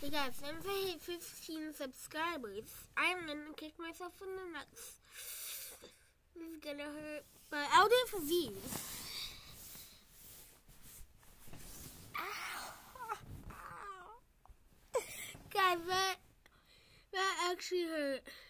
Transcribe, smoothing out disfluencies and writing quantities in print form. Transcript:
Hey guys, since I hit 15 subscribers, I'm gonna kick myself in the nuts. This is gonna hurt, but I'll do it for views. Ow. Guys, that actually hurt.